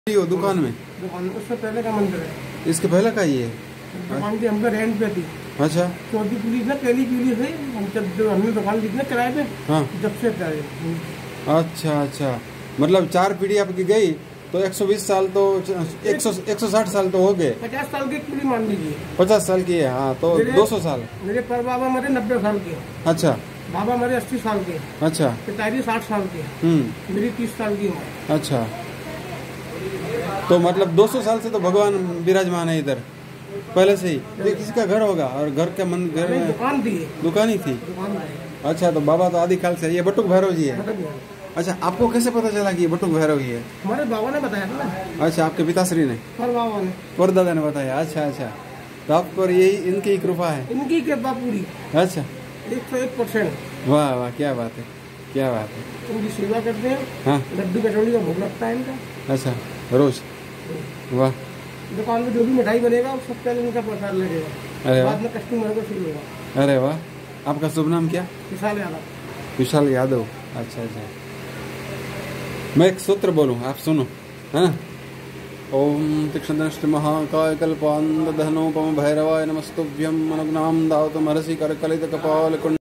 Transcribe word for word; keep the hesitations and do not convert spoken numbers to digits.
हो दुकान में? दुकान उससे पहले का मंदिर है। इसके पहले का ही है? दुकान की हमको रेंट पे थी। अच्छा। चौथी पीढ़ी से पहली पीढ़ी से हम जब जो हमने दुकान ली थी ना किराए पे, हाँ। जब से किराए। अच्छा अच्छा, मतलब चार पीढ़ी आपकी गई तो एक सौ बीस साल तो एक सौ एक सौ साठ साल तो हो गए। पचास साल की पीढ़ी मान लीजिए। पचास साल की है, हाँ, तो दो सौ साल। मेरे पर बाबा मरे नब्बे साल के। अच्छा। बाबा मरे अस्सी साल के। अच्छा। पिताजी साठ साल के। हम्म। मेरी तीस साल की उम्र। अच्छा, तो मतलब दो सौ साल से तो भगवान विराजमान है इधर पहले से ही। ये किसी का घर होगा और घर के मन घर में दुकान थी। दुकान ही थी। अच्छा, तो बाबा तो आदि काल से। ये बटुक भैरव जी है? अच्छा, आपको कैसे पता चला कि ये बटुक भैरव ही है? हमारे बाबा ने बताया था ना। अच्छा, आपके पिताश्री ने? पर बाबा ने, पर दादा ने बताया। अच्छा अच्छा, तो आप पर यही इनकी कृपा है? इनकी कृपा पूरी। अच्छा, एक सौ एक परसेंट। वाह वाह, क्या बात है, क्या बात है। उनकी सेवा करते हैं। हाँ। लड्डू कचौड़ी का भोग लगता है इनका। अच्छा, रोज? वाह। दुकान में जो भी मिठाई बनेगा उस सब पहले उनका प्रसाद लगेगा। अरे वाह। बाद में कस्टमर को शुरू होगा। अरे वाह। आपका शुभ नाम क्या? विशाल यादव। विशाल यादव। अच्छा अच्छा, मैं एक सूत्र बोलूँ, आप सुनो, है ना? ओम तीक्ष्णदंष्ट महाकाय कल्पांत दहनोपम भैरवाय नमस्तुभ्यं अनुग्नाम दावतमहर्षि कर कलित कपाल कुंड